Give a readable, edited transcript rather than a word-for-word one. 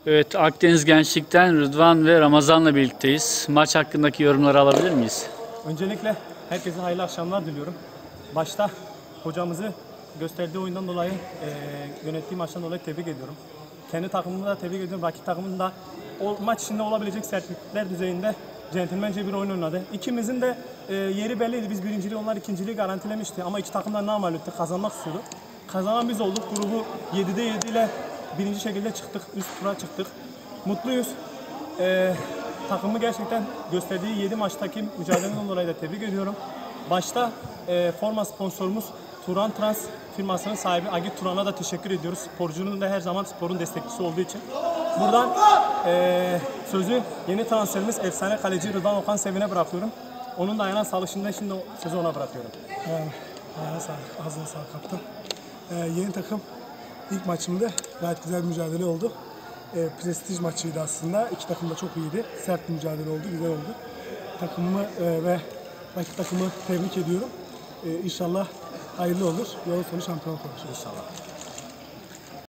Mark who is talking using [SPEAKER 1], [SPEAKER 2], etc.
[SPEAKER 1] Evet, Akdeniz Gençlik'ten Rıdvan ve Ramazan'la birlikteyiz. Maç hakkındaki yorumları alabilir miyiz?
[SPEAKER 2] Öncelikle herkese hayırlı akşamlar diliyorum. Başta hocamızı gösterdiği oyundan dolayı, yönettiği maçtan dolayı tebrik ediyorum. Kendi takımımı da tebrik ediyorum. Rakip takımın da o maç içinde olabilecek sertlikler düzeyinde centilmence bir oyun oynadı. İkimizin de yeri belliydi. Biz birinciliği, onlar ikinciliği garantilemişti. Ama iki takım da namalüptü. Kazanmak istiyordu. Kazanan biz olduk. Grubu 7'de 7 ile birinci şekilde çıktık. Üst tura çıktık. Mutluyuz. Takımı gerçekten gösterdiği 7 maçtaki mücadeleden dolayı da tebrik ediyorum. Başta forma sponsorumuz Turan Trans firmasının sahibi Agit Turan'a da teşekkür ediyoruz. Sporcunun da her zaman sporun destekçisi olduğu için. Buradan sözü yeni transferimiz efsane kaleci Rıdvan Okan Sevin'e bırakıyorum. Onun da ayağına sağlık, şimdi sözü ona bırakıyorum.
[SPEAKER 3] Ayağına sağlık, ağzına sağlık kaptan. Yeni takım ilk maçımda gayet güzel bir mücadele oldu. Prestij maçıydı aslında. İki takım da çok iyiydi. Sert bir mücadele oldu, güzel oldu. Takımımı ve rakip takımı tebrik ediyorum. İnşallah hayırlı olur. Yolun sonu şampiyonluk olur.
[SPEAKER 2] İnşallah.